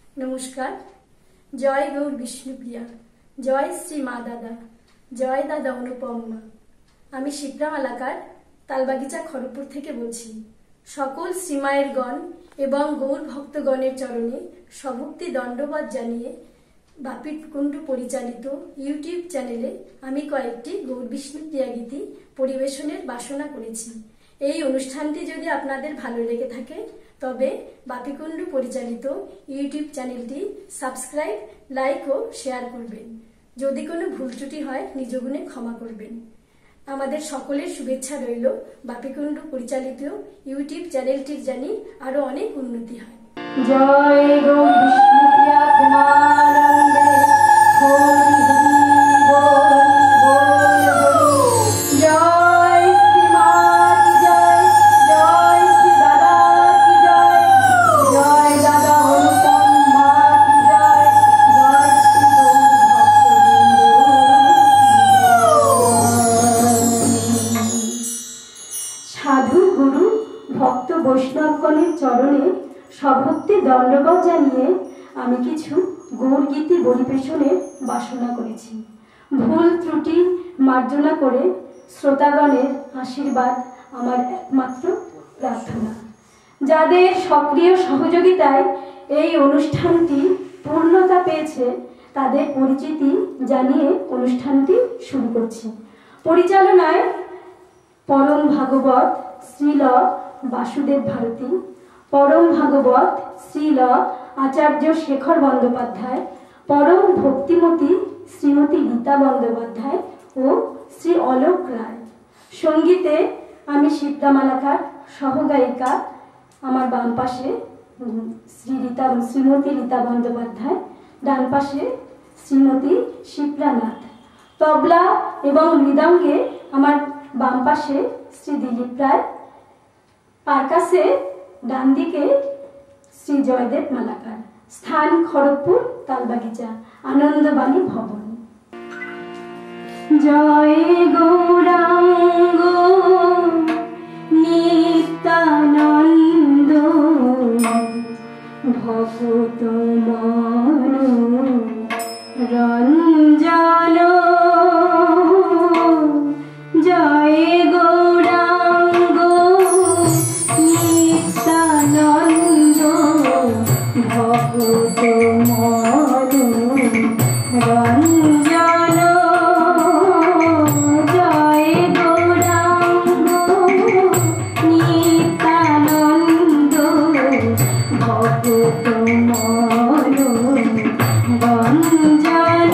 नमस्कार। जय गौर विष्णुप्रिया, जय श्री मा दादा, जय दादा अनुपम मा। आमी शिप्रा मालाकार तालबागिचा खड़गपुर थेके बोलছি। सकल श्रीमायेर गण एवं गौर भक्तगणेर चरणे सभक्ति दंडबत जानिए बापी कुंडू परिचालित यूट्यूब चैनेले आमी कयेकटी गौर विष्णुप्रिया गीति परिवेशनेर बासना करेছি। এই অনুষ্ঠানটি যদি আপনাদের ভালো লেগে থাকে তবে বাপিকুন্ডু পরিচালিত ইউটিউব চ্যানেলটি সাবস্ক্রাইব, লাইক ও শেয়ার করবেন। যদি কোনো ভুল ত্রুটি হয় নিজ গুণে ক্ষমা করবেন। আমাদের সকলের শুভেচ্ছা রইল বাপিকুন্ডু পরিচালিত ইউটিউব চ্যানেলটির জানি আরো অনেক উন্নতি হয়। জয় গৌর বিষ্ণুপ্রিয়া প্রেমানন্দে হরি বৈষ্ণবগণের চরণে সভক্তি দণ্ডবত জানিয়ে আমি কিছু গৌর গীতি পরিবেশনের বাসনা করেছি। ভুল ত্রুটি মার্জনা করে শ্রোতাগণের আশীর্বাদ আমার একমাত্র প্রার্থনা। যাদের সক্রিয় সহযোগিতায় এই অনুষ্ঠানটি পূর্ণতা পেয়েছে তাদের পরিচিতি জানিয়ে অনুষ্ঠানটি শুরু করছি। পরিচালনায় পরম ভাগবত শ্রীল বাসুদেব ভারতী, পরম ভাগবত শ্রীল আচার্য শেখর বন্দ্যোপাধ্যায়, পরম ভক্তিমতী শ্রীমতী রীতা বন্দ্যোপাধ্যায় ও শ্রী অলোক রায়। সঙ্গীতে আমি শিপ্রা মালাকার, সহগায়িকা আমার বাম পাশে শ্রীমতী রীতা বন্দ্যোপাধ্যায়, ডান পাশে শ্রীমতী শিপ্রা নাথ। তবলা এবং মৃদঙ্গে আমার বাম পাশে শ্রী দিলীপ রায়, পারকাসে ডান দিকে শ্রী জয়দেব মালাকার। স্থান খড়গপুর তালবাগিচা, আনন্দবাণী ভবন। জয় গৌরাঙ্গ নিত্যানন্দ ভগত মন রঞ্জন। জয় গৌরাঙ্গ নিত্যানন্দ ভগত মন রঞ্জন। জয় গৌরাঙ্গ নিত্যানন্দ ভগত মন রঞ্জন।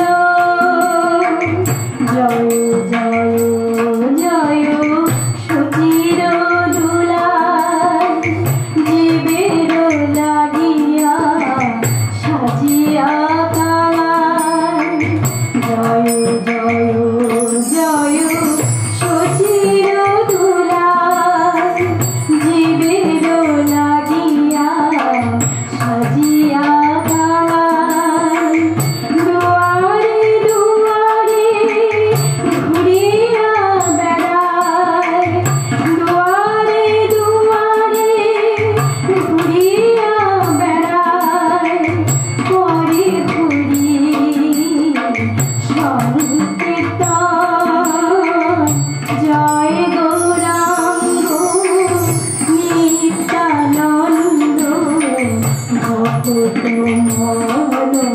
জয় জয় জয় সচির দুলাল জীবের লাগিয়া সাজিয়া কাল। জয় জয় জয় সচির দুলাল জীবের লাগিয়া সাজিয়া কাল। দুয়ারে দুয়ারে ঘুরিয়া বেড়ায়, দুয়ারে দুয়ারে ঘুরিয়া বেড়ায়, করে ঘুরি সংকীর্তন। জয় গৌরাঙ্গ নিত্যানন্দ ভগত মন